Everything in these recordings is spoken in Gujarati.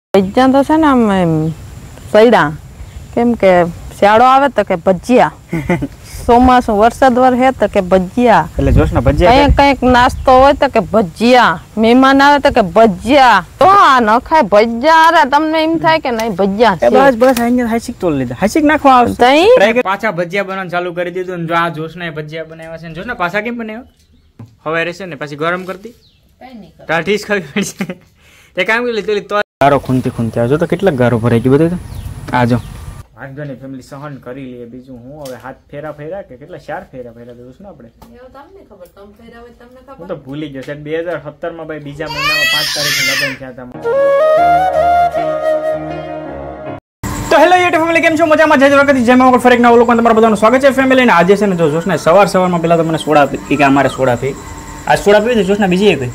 ભજીયા તો છે ને આમ સૈડા કેમ કે શિયાળો આવે તો કે ભજીયા ચોમાસું વરસાદ હે તો કે ભજીયા એટલે જોશના ભજીયા કઈક નાસ્તો હોય તો કે ભજીયા મહેમાન આવે તો કે ભજીયા તો આ ન ખાય ભજીયા અરે તમને એમ થાય કે નહીં ભજીયા બસ અહીંયા હાઈસિક તોલ લીધા હાઈસિક નાખવા આવશે પાછા ભજીયા બનાવવાનું ચાલુ કરી દીધું ને આ જોશના ભજીયા બનાવ્યા છે જોશના પાછા કેમ બનાવ્યા હવે રહેશે ને પછી ગરમ કરતી ટાઠી જ ખાવી પડશે તે કામ કરી લીધું તો ગારો ખૂંતી ખૂંતી આવજો તો કેટલા ગારો ભરાઈ ગયું બધું આજો વાંધોની ફેમિલી સહન કરી લઈએ બીજું હું હવે હાથ ફેરા કે કેટલા 4 ફેરા દઉં આપણે હું તો ભૂલી ગયો સાહેબ 2017 માં ભાઈ બીજા મહિનામાં 5 તારીખે લગ્ન થયા હતા તો હેલો યુટ્યુબ ફેમિલી કેમ છો મજામાં જય વખત જેમાં વખત ફરી એક નવા લોકો તમારા બધાનું સ્વાગત છે ફેમિલી ને આજે છે ને જો જોશને સવારમાં પેલા તો મને સોડા પી કે અમારે સોડા પી આ સોડા પી જોશના બીજી એક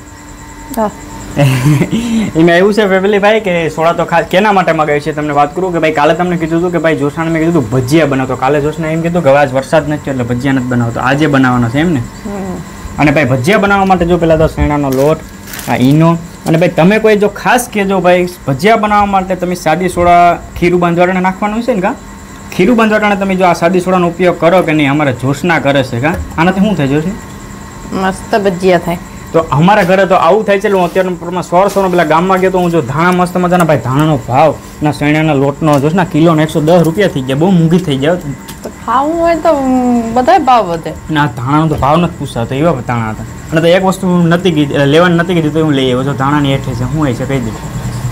એમાં એવું છે ફેમિલી ભાઈ કે સોડા તો ખાસ કેના માટે મગાવી છે તમને વાત કરું કે ભાઈ કાલે તમને કીધું હતું કે ભાઈ જોશનાને મેં કીધું ભજીયા બનાવતો કાલે જોશને એમ કીધું કે આજ વરસાદ નથી એટલે ભજીયા નથી બનાવતો આજે બનાવવાનો છે એમ ને અને ભાઈ ભજીયા બનાવવા માટે જો પેલા તો શેણાનો લોટ આ ઈનો અને ભાઈ તમે કોઈ જો ખાસ કહેજો ભાઈ ભજીયા બનાવવા માટે તમે સાદી સોડા ખીરું બાંધવાટાને નાખવાનું છે ને કા ખીરું બાંધવાટાને તમે જો આ સાદી સોડાનો ઉપયોગ કરો કે નહીં અમારે જોશના કરે છે કા આનાથી શું થાય જોશને મસ્ત ભજીયા થાય તો અમારા ઘરે તો આવું થાય છે એટલે હું અત્યારના પ્રમાણમાં 100 પેલા ગામમાં ગયો તો હું જો ધાણા મસ્ત મજાના ભાઈ ધાણાનો ભાવ ના શેણાના લોટનો જોશ ના કિલો 110 રૂપિયા થઈ ગયા બહુ મોંઘી થઈ જાય તો ખાવું હોય તો બધા ભાવ વધે ના ધાણાનો તો ભાવ નથી પૂછાતો એવા ધાણા હતા અને તો એક વસ્તુ નથી કીધી લેવાની નથી કીધી તો હું લઈ આવ્યો છું ધાણાની હેઠે છે શું હોય છે કહી દઉં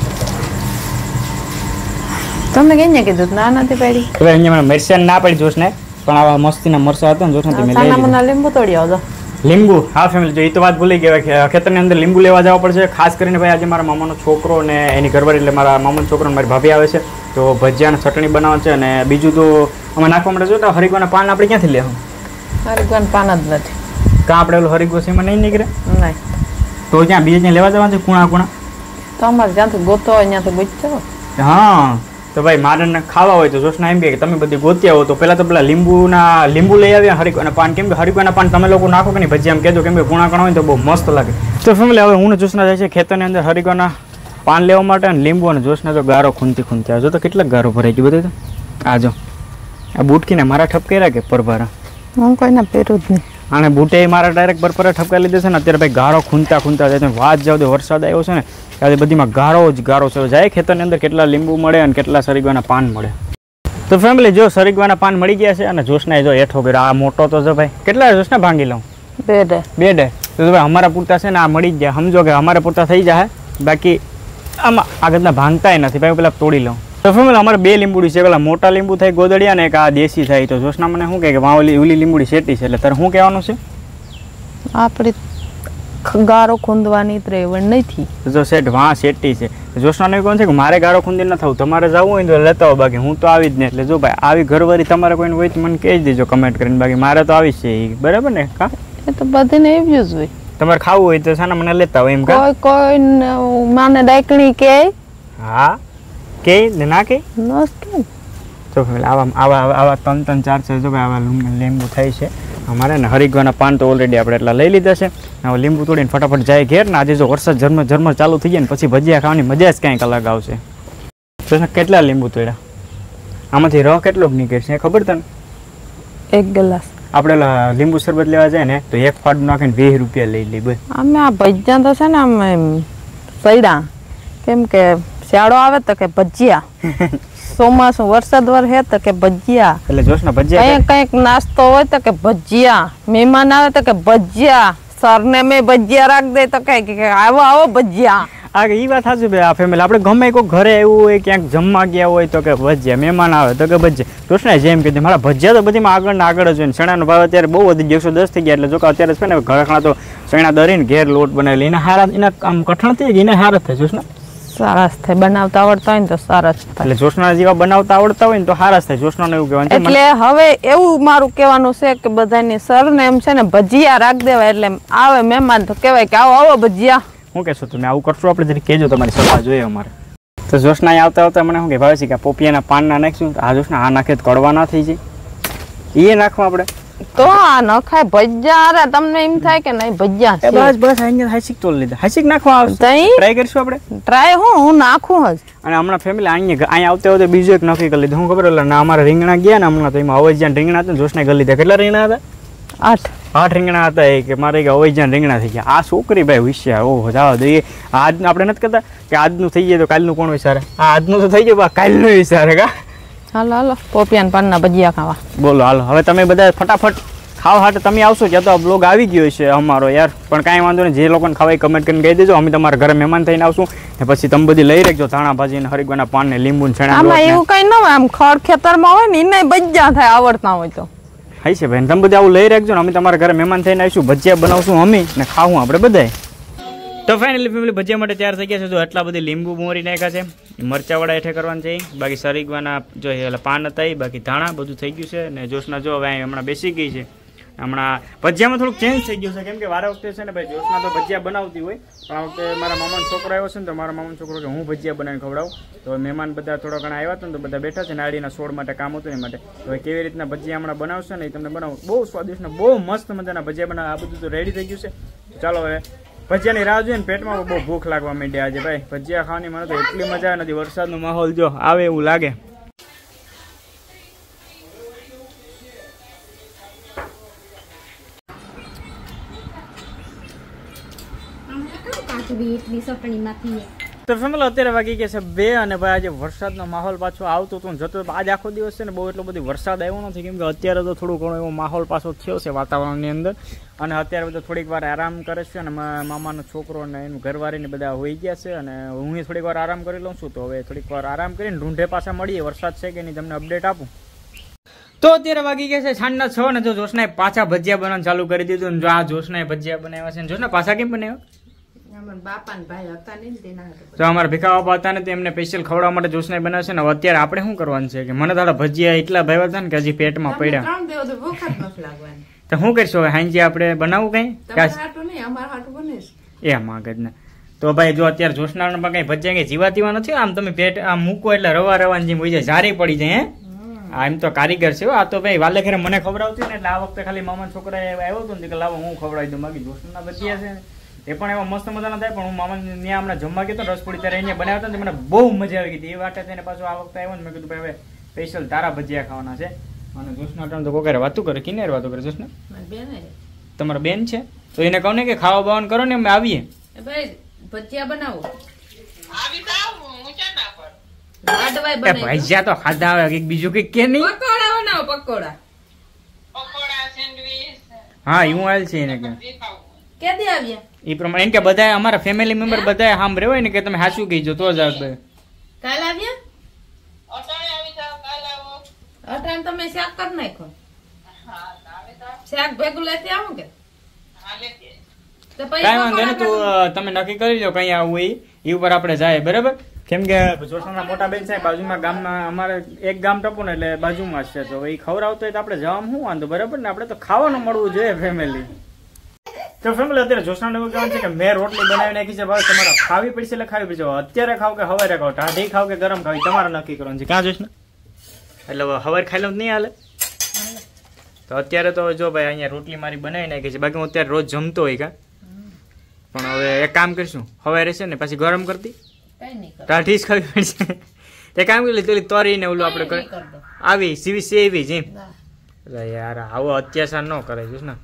તમને કઈ કીધું ના નથી પડી હવે અહીંયા મને મરચાં ના પડી જોશ ને પણ આવા મસ્તીના મરચાં હતા ને જોશ ને તમે લઈ લીંબુ તોડી આવજો લીંબુ હા ફેમિલી જો એ તો વાત ભૂલી ગયા ખેતરની અંદર લીંબુ લેવા જવા પડશે ખાસ કરીને ભાઈ આજે મારા મામાનો છોકરો ને એની ઘરવાળી એટલે મારા મામાનો છોકરો ને મારી ભાભી આવે છે તો ભજીયાની ચટણી બનાવવા છે અને બીજું તો અમે નાખવા માટે જો તો હરિગવાના પાન આપણે ક્યાંથી લેવું હરિગવાના પાન જ નથી કાં આપણે ઓલું હરિગોસીમાં નહીં નીકળે નહીં તો ક્યાં બીજે ક્યાં લેવા જવાનું છે કુણા તો અમારે જ્યાંથી ગોતો હોય ત્યાંથી ગોતજો હા તો ભાઈ મારે ખાવા હોય તો જોશના એમ કે તમે બધી ગોત્યા હો તો પેલા તો પેલા લીંબુ લઈ આવ્યા હરિગવાના પાન કેમ કે હરિગવાના પાન તમે લોકો નાખો કે નહીં ભજીયા એમ કહેજો કેમ કે કુણા હોય તો બહુ મસ્ત લાગે તો ફેમિલી હવે હું જોશના જાય છે ખેતરની અંદર હરિગવાના પાન લેવા માટે અને લીંબુ અને જોશના તો ગારો ખૂંતી આવજો તો કેટલાક ગારો ભરાઈ ગયું બધું આજો આ બુટકીને મારા ઠપકેરા કે પરભારા હું કોઈને પહેરું જ નહીં અને બુટે મારા ડાયરેક્ટ બરપરે ઠપકા લીધે છે ને અત્યારે ભાઈ ગારો ખૂંતા જાય તમે વાત જાવ તો વરસાદ આવ્યો છે ને ત્યારે બધીમાં ગારો જ ગારો છે જાય ખેતરની અંદર કેટલા લીંબુ મળે અને કેટલા સરીગવાના પાન મળે તો ફેમિલી જો સરીગવાના પાન મળી ગયા છે અને જોશના જો હેઠો કર્યો આ મોટો તો જો ભાઈ કેટલા જોશના ભાંગી લઉં બે ડે તો ભાઈ અમારા પૂરતા છે ને આ મળી જ જાય સમજો કે અમારા પૂરતા થઈ જાય બાકી આમાં આગળના ભાંગતા નથી ભાઈ પેલા તોડી લઉં તો ફેમિલી અમારે 2 લીંબુડી છે પેલા મોટા લીંબુ થાય ગોદડિયા ને એક આ દેશી થાય તો જોશના મને શું કહે કે વાવલી ઉલી લીંબુડી શેટી છે એટલે તારે શું કહેવાનું છે આપણી ગારો ખૂંદવાની ત્રેવડ નથી જો સેટ વાં શેટી છે જોશનાને કોણ છે કે મારે ગારો ખૂંદી ન થવું તમારે જવું હોય તો લેતા હો બાકી હું તો આવી જ નહીં એટલે જો ભાઈ આવી ઘરવાળી તમારે કોઈને હોય તો મને કહી દેજો કમેન્ટ કરીને બાકી મારે તો આવી છે બરાબર ને કા એ તો બધીને એવું જ હોય તમારે ખાવું હોય તો સાના મને લેતા હોય એમ કા કોઈ માને ડાકણી કે હા કે ના કે તો આવા 3 4 છે જો ભાઈ આવા લીંબુ થાય છે અમારે ને હરિગવાના પાન તો ઓલરેડી આપણે એટલા લઈ લીધા છે હવે લીંબુ તોડીને ફટાફટ જાય ઘેર ને આજે જો વરસાદ ઝરમર ચાલુ થઈ જાય ને પછી ભજીયા ખાવાની મજા જ કંઈક અલગ આવશે તો કેટલા લીંબુ તોડ્યા આમાંથી રહ કેટલોક નીકળશે ખબર તને 1 ગ્લાસ આપણે લીંબુ શરબત લેવા જાય ને તો એક ફાડ નાખીને 20 રૂપિયા લઈ લે બસ અમે આ ભજીયા તો છે ને આમ સૈડા કેમ કે શિયાળો આવે તો કે ભજીયા ચોમાસું વરસાદ હે તો કે ભજીયા એટલે જોશના ભજીયા કઈક નાસ્તો હોય તો કે ભજીયા મહેમાન આવે તો કે ભજીયા સરને મેં ભજીયા રાખ દે તો કે આવો ભજીયા આ એ વાત સાચું ભાઈ આ ફેમિલી આપણે ગમે કોઈ ઘરે એવું હોય ક્યાંક જમવા ગયા હોય તો કે ભજીયા મહેમાન આવે તો કે ભજીયા જોશના જેમ કીધું મારા ભજીયા તો બધીમાં આગળ જ હોય ને ચણાનો ભાવ અત્યારે બહુ વધી 110 થઈ ગયા એટલે જો કે અત્યારે છે ને ઘણા તો ચણા દરીને ઘેર લોટ બનાવેલી એના હારા એના આમ કઠણ થઈ ગયા એને હારા થાય જોશના સારસ થાય બનાવતા આવડતા હોય ને તો સારસ થાય એટલે જોશના જેવા બનાવતા આવડતા હોય ને તો સારસ થાય જોશનાને એવું કહેવાનું એટલે હવે એવું મારું કહેવાનું છે કે બધાની સરને એમ છે ને ભજીયા રાખ દેવાય એટલે આવે મહેમાન તો કહેવાય કે આવો ભજીયા શું કહેશો તમે આવું કરશો આપણે જરી કહેજો તમારી સલાહ જોઈએ અમારે તો જોશના આવતા મને શું કે ભાવે છે કે પોપિયાના પાન ના નાખશું આ જોશના આ નાખે તો કડવા ના થઈ જાય એ નાખવા આપણે તો આ ન ખાય ભજીયા. અરે તમને એમ થાય કે નહીં ભજીયા છે. બસ બસ અહીંયા હાઈસિક તોલ લીધા. હાઈસિક નાખવા આવશે. ટ્રાય કરશું આપણે. ટ્રાય હું નાખું જ. અને હમણાં ફેમિલી અહીંયા આવતે આવતે બીજું એક નક્કી કરી લીધું. હું ખબર એટલે ના અમારા રીંગણા ગયા ને હમણાં તો એમાં અવૈજાન રીંગણા હતા ને જોશને કરી લીધા. કેટલા રીંગણા હતા? 8 રીંગણા હતા. એ કે મારે કે અવૈજાન રીંગણા થઈ ગયા. આ છોકરી ભાઈ હોશિયાર. ઓહો જાવ દઈએ. આજ આપણે નથી કરતા કે આજનું થઈ જાય તો કાલનું કોણ વિચારે? આ આજનું તો થઈ જાય કાલનું વિચારે કા. હાલો હાલો પોપિયાન પાનના ભજીયા ખાવા. બોલો હાલો હવે તમે બધા ફટાફટ ખાવા હાટે તમે આવશો ત્યાં તો આ બ્લોગ આવી ગયો છે અમારો યાર. પણ કાંઈ વાંધો નહીં. જે લોકોને ખાવાય કમેન્ટ કરીને કહી દેજો. અમે તમારા ઘરે મહેમાન થઈને આવશું ને પછી તમે બધી લઈ રાખજો. ધાણા ભાજી ને હરિગવાના પાન ને લીંબુ ને છણા. આમાં એવું કઈ ન હોય. આમ ખડ ખેતરમાં હોય ને એને ભજીયા થાય આવડતા હોય તો. હાઈ છે ભાઈ તમે બધા આવું લઈ રાખજો ને અમે તમારા ઘરે મહેમાન થઈને આવીશું. ભજીયા બનાવશું અમે ને ખાવું આપણે બધાય. તો ફાઇનલી ફેમિલી ભજીયા માટે તૈયાર થઈ ગયા છે. જો આટલા બધી લીંબુ મોરી નાખ્યા છે. મરચાવાળા હેઠે કરવાના છે. બાકી સરીગવાના જો પાન હતા એ બાકી ધાણા બધું થઈ ગયું છે. ને જોશના જો હવે હમણાં બેસી ગઈ છે. હમણાં ભજીયામાં થોડુંક ચેન્જ થઈ ગયું છે. કેમ કે વારે વખતે છે ને ભાઈ જોશના તો ભજીયા બનાવતી હોય. પણ આ વખતે મારા મામાનો છોકરો આવ્યો છે ને તો મારા મામાનો છોકરો કે હું ભજીયા બનાવીને ખવડાવું. તો મહેમાન બધા થોડા ઘણા આવ્યા હતા ને તો બધા બેઠા છે. નાળીના છોડ માટે કામ હતું એ માટે. તો કેવી રીતના ભજીયા હમણાં બનાવશે ને એ તમને બનાવું. બહુ સ્વાદિષ્ટ ને બહુ મસ્ત મજાના ભજીયા બનાવે. આ બધું તો રેડી થઈ ગયું છે. ચાલો હવે ભજીયાની રાહ જોઈએ ને પેટમાં બહુ ભૂખ લાગવા માંડી આજે ભાઈ. ભજીયા ખાવાની મને તો એટલી મજા નથી. વરસાદનો માહોલ જો આવે એવું લાગે. તો ફેમિલી અત્યારે વાગી ગયા છે 2 અને ભાઈ આજે વરસાદનો માહોલ પાછો આવતો હતો જતો. આજ આખો દિવસ છે ને બહુ એટલો બધી વરસાદ આવ્યો નથી. કેમ કે અત્યારે તો થોડું ઘણો એવો માહોલ પાછો થયો છે વાતાવરણની અંદર. અને અત્યારે બધા થોડીક વાર આરામ કરે છે. અને મામાનો છોકરો ને એનું ઘરવાળીને બધા હોઈ ગયા છે. અને હું થોડીક વાર આરામ કરી લઉં છું. તો હવે થોડીક વાર આરામ કરીને ઢૂંઢે પાછા મળીએ. વરસાદ છે કે નહીં તમને અપડેટ આપું. તો અત્યારે વાગી ગયા છે 6:30 ને જો જોશનાએ પાછા ભજીયા બનાવવાનું ચાલુ કરી દીધું. જો આ જોશનાએ ભજીયા બનાવ્યા છે. જોશના પાછા કેમ બનાવ્યા? તો અમારા ભીખા બાપા હતા ને તો એમને સ્પેશિયલ ખવડાવવા માટે જોશનાએ બનાવે છે. ને અત્યારે આપણે શું કરવાનું છે કે મને તારા ભજીયા એટલા ભાવ્યા હતા ને કે હજી પેટમાં પડ્યા. તો શું કરશો હવે હાંજે આપણે બનાવવું કઈ એ માગજ ને. તો ભાઈ જો અત્યારે જોશના કઈ ભજીયા કઈ જીવાતીવા નથી. આમ તમે પેટ આમ મૂકો એટલે રવા રવાની જેમ હોય જાય જારી પડી જાય. હે એમ તો કારીગર છે. આ તો ભાઈ વાલે ઘરે મને ખવડાવતી ને એટલે આ વખતે ખાલી મામા છોકરા આવ્યો હતો ને કે લાવો હું ખવડાવી દઉં. બાકી જોશના ભજીયા છે એ પણ એવા મસ્ત મજાના થાય. પણ હું મામા ત્યાં હમણાં જમવા ગયો રસપુડી ત્યારે અહીંયા બનાવ્યા હતા ને મને બહુ મજા આવી ગઈ. એ વાટે થઈને પાછું આ વખતે આવ્યો ને મેં કીધું ભાઈ હવે સ્પેશિયલ તારા ભજીયા ખાવાના છે. અને જોશના ટાઈમ તો કોકારે વાતું કરે. કિનારે વાતો કરે જોશના? તમારા બેન છે તો એને કહો ને કે ખાવા બાવાનું કરો ને અમે આવીએ. ભજીયા બનાવો. ભજીયા તો ખાધા આવે બીજું કઈ કે નહીં. પકોડા બનાવો. પકોડા હા એવું આવેલ છે એને કે ક્યાંથી આવ્યા એ પ્રમાણે. એમ કે બધા અમારા ફેમિલી મેમ્બર બધા સાંભળે હોય ને કે તમે સાચું કહીજો તો જ આવે. કાલ આવ્યા? અટાણ તમે શાક કરી નાખો. શાક ભેગું લેતી આવું કે કઈ વાંધો નહીં. તું તમે નક્કી કરી લો કઈ આવું એ ઉપર આપણે જાય બરાબર. કેમ કે જોશના મોટા બેન સાહેબ બાજુમાં ગામમાં અમારે એક ગામ ટપું ને એટલે બાજુમાં છે. તો એ ખવડાવતો હોય તો આપણે જવામાં શું વાંધો બરાબર ને. આપણે તો ખાવાનું મળવું જોઈએ ફેમિલી. તો ફેમિલી અત્યારે જોશનાને એવું કહેવાનું છે કે મેં રોટલી બનાવી નાખી છે. ભાઈ તમારે ખાવી પડશે એટલે ખાવી પડશે. અત્યારે ખાવ કે હવારે ખાવ, ટાઢી ખાવ કે ગરમ ખાવી તમારે નક્કી કરવાનું છે. ક્યાં જોશના એટલે હવારે ખાઈ લઉં નહીં હાલે. તો અત્યારે તો જો ભાઈ અહીંયા રોટલી મારી બનાવી નાખી છે. બાકી હું અત્યારે રોજ જમતો હોય કા. પણ હવે એક કામ કરીશું હવારે છે ને પછી ગરમ કરતી ટાઢી જ ખાવી પડશે. તે કામ કરી પેલી તરીને ઓલું આપણે કરે આવી સીવી સેવી જેમ. યાર આવો અત્યાચાર ન કરે જોશના.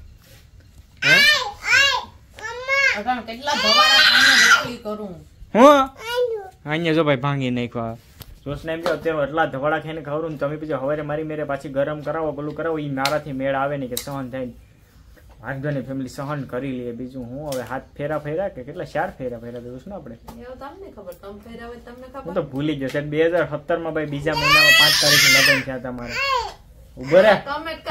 અહીંયા જો ભાઈ ભાંગી નાખવા જોશના એમ કે અત્યારે એટલા ધવાડા ખાઈને ખવડું ને તમે પછી હવારે મારી મેરે પાછી ગરમ કરાવો પેલું કરાવો એ મારાથી મેળ આવે નહીં કે સહન થાય. વાંધો નહીં ફેમિલી સહન કરી લઈએ. બીજું હું હવે હાથ ફેરા કે કેટલા 4 ફેરા જોશું ને આપણે. હું તો ભૂલી ગયો છે 2017 ભાઈ બીજા મહિનામાં 5 તારીખે લગ્ન થયા હતા મારે. ઉભો રે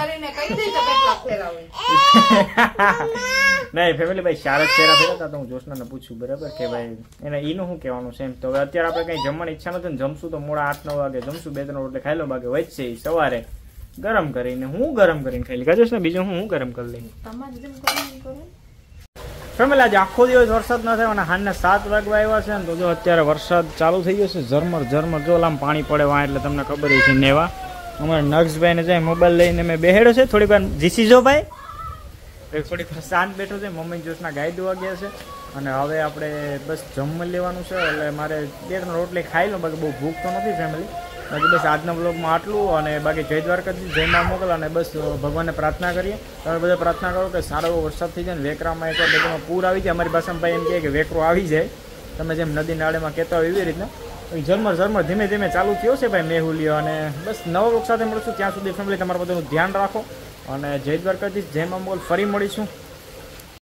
નહીં ફેમિલી ભાઈ 4 જ ફેરા હતા. તો હું જોશનાને પૂછ્યું બરાબર કે ભાઈ એને એનું શું કહેવાનું છે એમ. તો હવે અત્યારે આપણે કઈ જમવાની ઈચ્છા નથી ને જમશું તો મોડા 8-9 વાગે જમશું. 2-3 રોટલી ખાઈ લો. બાકી વચ્ચે સવારે ગરમ કરીને હું ગરમ કરીને ખાઈ લઈ જોશ ને. બીજું હું ગરમ કરી લઈ ફેમિલી. આજે આખો દિવસ વરસાદ ન થયો અને હાલના 7 વાગવા આવ્યા છે ને તો જો અત્યારે વરસાદ ચાલુ થઈ ગયો છે ઝરમર. જો આમ પાણી પડે વાં એટલે તમને ખબર છે નેવા. અમારા નક્ષભાઈને જાય મોબાઈલ લઈને મેં બેહેડો છે થોડીક વાર જીસીજો ભાઈ થોડીક વાર શાંત બેઠો છે. મમ્મી જોશના ગાય દોવા ગયા છે અને હવે આપણે બસ જમવા લેવાનું છે. એટલે મારે 2-3 રોટલી ખાઈ લો, બાકી બહુ ભૂખ તો નથી ફેમિલી. બાકી બસ આજના બ્લોગમાં આટલું. અને બાકી જય દ્વારકાથી જય મા મોગલ. અને બસ ભગવાનને પ્રાર્થના કરીએ, તમે બધા પ્રાર્થના કરો કે સારો એવો વરસાદ થઈ જાય ને વેકરામાં એકવાર બધામાં પૂર આવી જાય. અમારી ભાષામાં ભાઈ એમ કહે કે વેકરો આવી જાય, તમે જેમ નદી નાળેમાં કહેતા હોય એવી રીતના ઝરમર ધીમે ધીમે ચાલુ થયો છે ભાઈ મેહુલિયો. અને બસ નવા બ્લોગ સાથે મળશું. ત્યાં સુધી ફેમિલી તમારા બધાનું ધ્યાન રાખો અને જય દ્વારકાધીશ જય મા મોગલ. ફરી મળીશું.